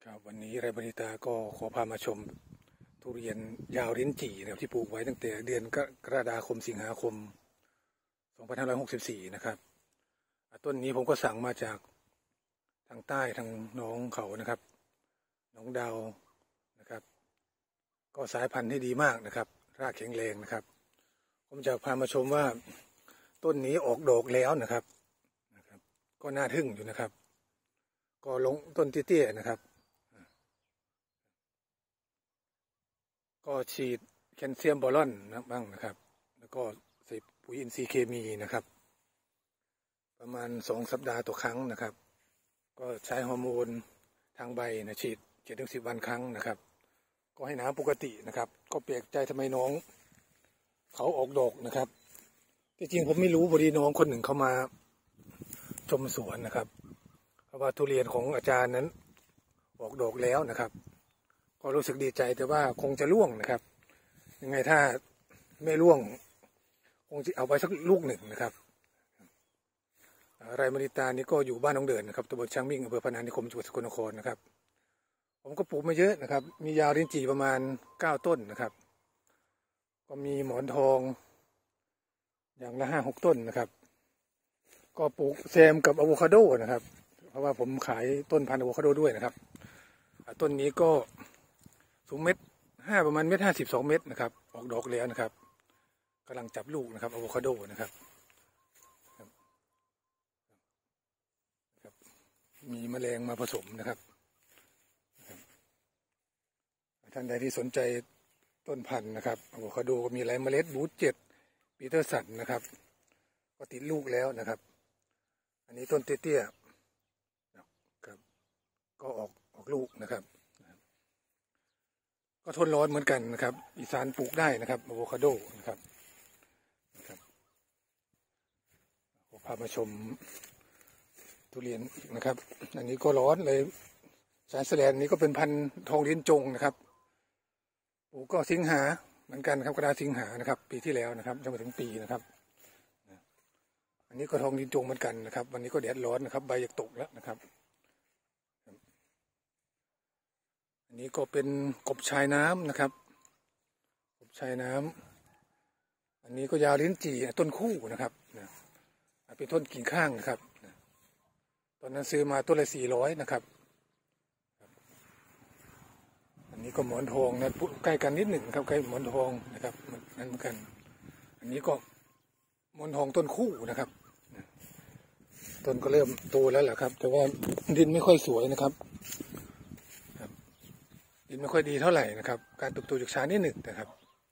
ครับวันนี้ไรบริตาก็ขอพามาชมทุเรียนยาวลิ้นจี่นะครับที่ปลูกไว้ตั้งแต่เดือนกรกฎาคมสิงหาคม2564นะครับต้นนี้ผมก็สั่งมาจากทางใต้ทางน้องเขานะครับน้องดาวนะครับก็สายพันธุ์ที่ดีมากนะครับรากแข็งแรงนะครับผมจะพามาชมว่าต้นนี้ออกดอกแล้วนะครับก็น่าทึ่งอยู่นะครับก็ลงต้นเตี้ยๆนะครับก็ฉีดแคลเซียมบอรอนนะบ้างนะครับแล้วก็ใส่ปุ๋ยอินทรีย์เคมีนะครับประมาณ2 สัปดาห์ต่อครั้งนะครับก็ใช้ฮอร์โมนทางใบนะฉีด7-10 วันครั้งนะครับก็ให้น้ำปกตินะครับก็แปลกใจทำไมน้องเขาออกดอกนะครับที่จริงผมไม่รู้พอดีน้องคนหนึ่งเขามาชมสวนนะครับเพราะว่าทุเรียนของอาจารย์นั้นออกดอกแล้วนะครับก็รู้สึกดีใจแต่ว่าคงจะร่วงนะครับยังไงถ้าไม่ร่วงคงจะเอาไปสักลูกหนึ่งนะครับไรมณิตานี่ก็อยู่บ้านน้องเดินนะครับตำบลช้างมิ่งอำเภอพนัสนิคมจังหวัดสกลนครนะครับผมก็ปลูกมาเยอะนะครับมียาวลิ้นจี่ประมาณ9 ต้นนะครับก็มีหมอนทองอย่างละ5-6 ต้นนะครับก็ปลูกแซมกับอะโวคาโดนะครับเพราะว่าผมขายต้นพันธุ์อะโวคาโดด้วยนะครับต้นนี้ก็สูง1.5 เมตรประมาณ1.50 2 เมตรนะครับออกดอกแล้วนะครับกำลังจับลูกนะครับอะโวคาโดนะครับมีแมลงมาผสมนะครับท่านใดที่สนใจต้นพันธุ์นะครับอะโวคาโดก็มีหลายเมล็ดบูท7ปีเตอร์สันนะครับก็ติดลูกแล้วนะครับอันนี้ต้นเตี้ยๆครับก็ออกลูกนะครับก็ทนร้อนเหมือนกันนะครับอีสานปลูกได้นะครับอะโวคาโดนะครับพามาชมทุเรียนนะครับอันนี้ก็ร้อนเลยสายแสลนนี้ก็เป็นพันธุ์ทองลิ้นจงนะครับปลูกก็สิงหาเหมือนกันครับกระดาษสิงหานะครับปีที่แล้วนะครับยังไม่ถึงปีนะครับอันนี้ก็ทองลิ้นจงเหมือนกันนะครับวันนี้ก็แดดร้อนนะครับใบอยากตกแล้วนะครับอันนี้ก็เป็นกบชายน้ำนะครับกบชายน้ำอันนี้ก็ยาวลิ้นจี่ต้นคู่นะครับเป็นต้นกิ่งข้างนะครับตอนนั้นซื้อมาต้นละ400นะครับอันนี้ก็หมอนทองนะใกล้กันนิดหนึ่งครับใกล้หมอนทองนะครับนั่นเหมือนกันอันนี้ก็หมอนทองต้นคู่นะครับต้นก็เริ่มโตแล้วแหละครับแต่ว่าดินไม่ค่อยสวยนะครับดินไม่ค่อยดีเท่าไหร่นะครับการเติบโตจากช้านิดหนึ่งนะครับ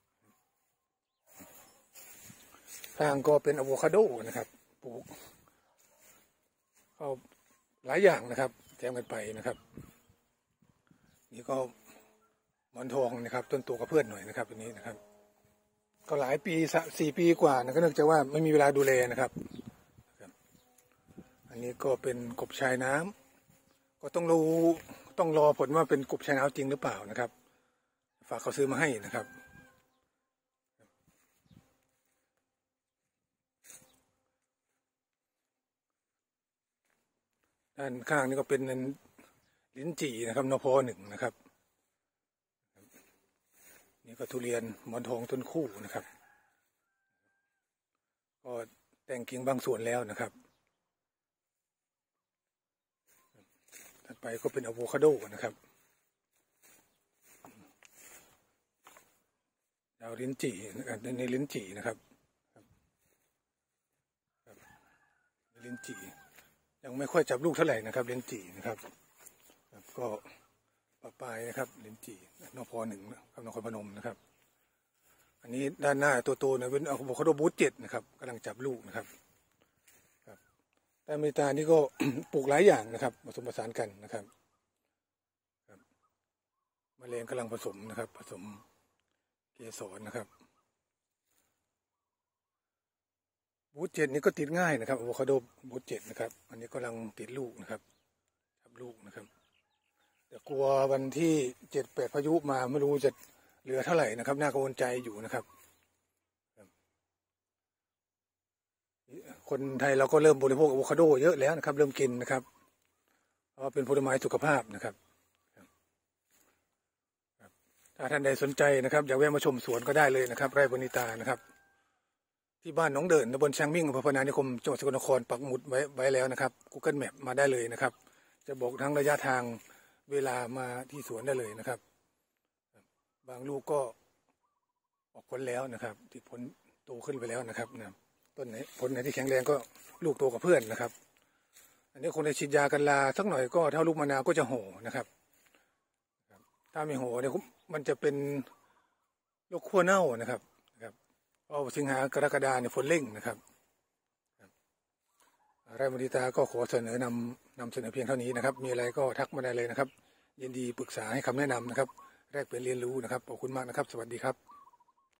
ทางก็เป็นอะโวคาโดนะครับปลูกก็หลายอย่างนะครับแถมกันไปนะครับนี่ก็หมอนทองนะครับต้นโตกับเพื่อนหน่อยนะครับตัวนี้นะครับก็หลายปี4 ปีกว่านะก็เนื่องจากว่าไม่มีเวลาดูแลนะครับอันนี้ก็เป็นกบชายน้ำก็ต้องรอผลว่าเป็นกบชายน้ำจริงหรือเปล่านะครับฝากเขาซื้อมาให้นะครับด้านข้างนี่ก็เป็นลิ้นจี่นะครับนพ.1นะครับนี่ก็ทุเรียนหมอนทองต้นคู่นะครับก็แต่งกิ่งบางส่วนแล้วนะครับถัดไปก็เป็นอะโวคาโดนะครับดาวลิ้นจี่ในลิ้นจี่นะครับลิ้นจี่ยังไม่ค่อยจับลูกเท่าไหร่นะครับลิ้นจี่นะครับก็ปลายนะครับลิ้นจี่นพ.1ครับนครพนมนะครับอันนี้ด้านหน้าตัวโตเนี่ยเป็นอะโวคาโดบูท7นะครับกำลังจับลูกนะครับแต่อเมริกานี่ก็ ปลูกหลายอย่างนะครับผสมผสานกันนะครับมะเร็งกำลังผสมนะครับผสมเกสรนะครับบูท7นี่ก็ติดง่ายนะครับอะโวคาโดบูท7นะครับอันนี้กำลังติดลูกนะครับจับลูกนะครับแต่กลัววันที่7-8พายุมาไม่รู้จะเหลือเท่าไหร่นะครับน่ากังวลใจอยู่นะครับคนไทยเราก็เริ่มบริโภคอะโวคาโดเยอะแล้วนะครับเริ่มกินนะครับเพราะเป็นผลไม้สุขภาพนะครับถ้าท่านใดสนใจนะครับอยากแวะมาชมสวนก็ได้เลยนะครับไร่บนิตานะครับที่บ้านหนองเดินตำบลช้างมิ่งอำเภอพนานิคมจังหวัดสกลนครปักหมุดไว้แล้วนะครับ Google Map มาได้เลยนะครับจะบอกทั้งระยะทางเวลามาที่สวนได้เลยนะครับบางลูกก็ออกผลแล้วนะครับที่ผลโตขึ้นไปแล้วนะครับนะต้นไหนผลไหนที่แข็งแรงก็ลูกโตกับเพื่อนนะครับอันนี้คงได้ฉีดยากันลาสักหน่อยก็เท่าลูกมะนาวก็จะโห่นะครับถ้าไม่โห่เนี่ยมันจะเป็นโรคขั้วเน่านะครับเอาสิงหากรกฎาเนี่ยฝนเร่งนะครับไร่บนิตาก็ขอเสนอนำเสนอเพียงเท่านี้นะครับมีอะไรก็ทักมาได้เลยนะครับยินดีปรึกษาให้คำแนะนำนะครับแลกเปลี่ยนเรียนรู้นะครับขอบคุณมากนะครับสวัสดีครับ